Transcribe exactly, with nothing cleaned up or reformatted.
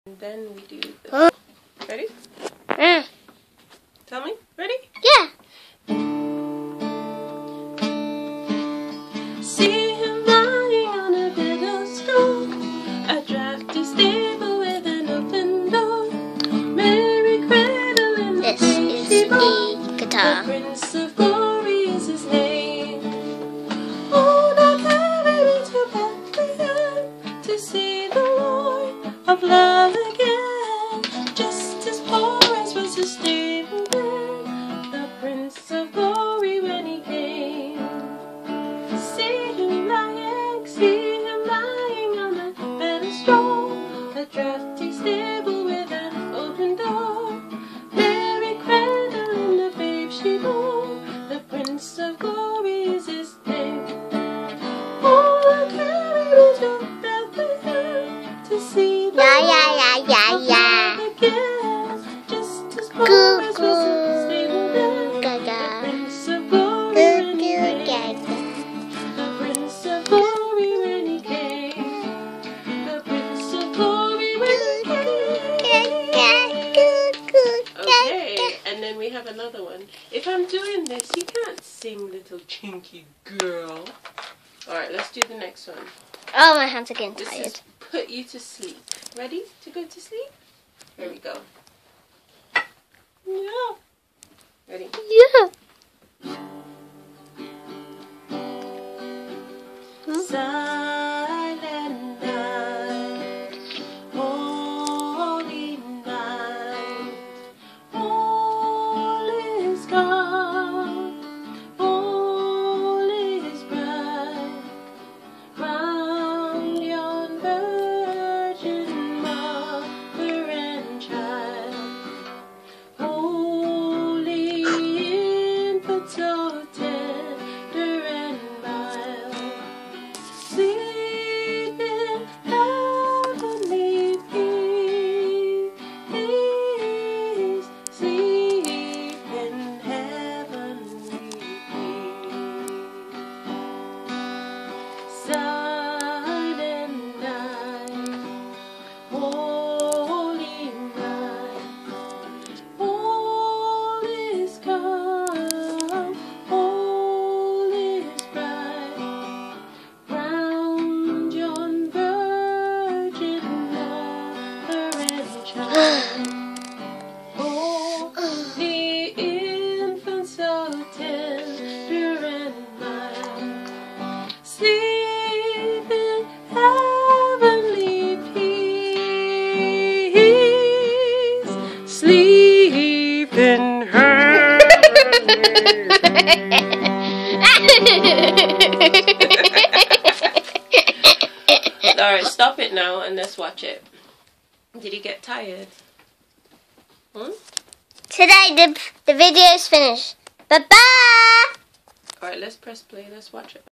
And then we do this. Huh? Ready? Mm. Tell me. Ready? Yeah. See him lying on a bed of straw, a drafty stable with an open door. Mary cradle in the This baby is bowl. the guitar. The Prince of Glory is his name. Oh, now carry me to Bethlehem to see the Lord of love again. Just as poor as was the stable man, the Prince of Glory when he came. See him lying, see him lying on the bed of straw, a drafty stable with an open door. Mary cradle in the babe she bore, the Prince of Glory is his name. Oh, carry me to Bethlehem to see the Yeah, yeah, yeah, yeah, Lord yeah. of love again. Just as poor Goo, as was the stable man, Gaga. the Prince of Glory Goo, when he goo, came. gaga. The Prince of Glory when he came. The Prince of Glory when he came. Okay, and then we have another one. If I'm doing this, you can't sing, little chinky girl. Alright, let's do the next one. Oh, my hands are getting This tired. is put you to sleep. Ready to go to sleep? Here we go. Yeah. Ready? Yeah. Silent night, holy night, all is calm, all is bright, round yon virgin mother and child, holy infant so tender and mild. Sleep in heavenly peace. Sleep in heavenly peace. Silent night, holy night, all is calm, all is bright. Round yon virgin mother and child, oh, the infant so tender and mild, sleep in heavenly peace, sleep in heavenly Alright, stop it now and let's watch it. Did you get tired? Hmm? Today, the, the video is finished. Bye-bye. Alright, let's press play. Let's watch it.